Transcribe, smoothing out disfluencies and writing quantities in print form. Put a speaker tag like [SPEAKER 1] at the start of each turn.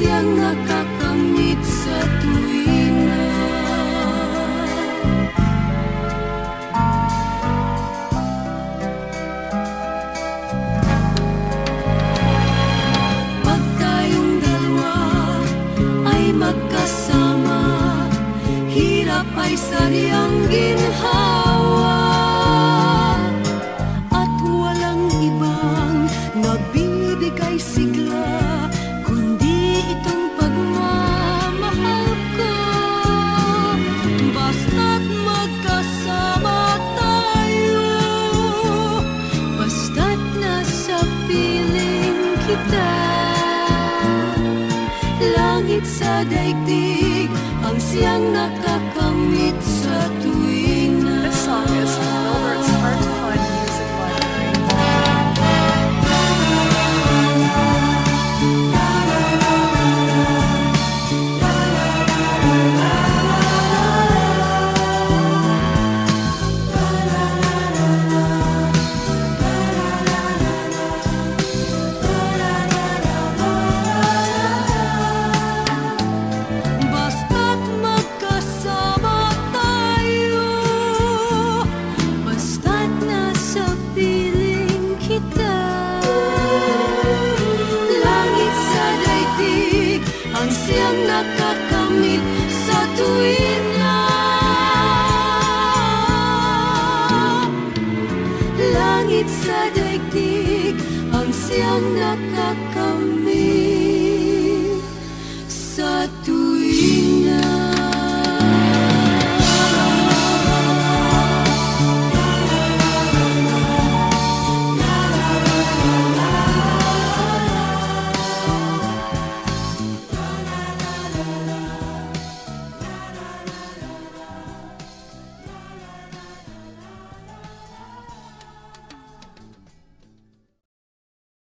[SPEAKER 1] siyang nakakamit sa tuwina. Pag tayong dalawa ay magkasama, hirap ay sadyang ginhawa, at walang ibang nabibigay sigla kundi itong pagmamahal ko. Basta't magkasama tayo, basta't nasa piling kita. Langit sa daigdig ang siyang nakakamit sa tuwina.
[SPEAKER 2] This song is from Milbert's Hard to Find Music Library.
[SPEAKER 1] Basta't magkasama tayo, basta't nasa piling kita. Langit sa daigdig ang siyang nakakamit sa tuwina. Langit sa daigdig ang siyang nakakamit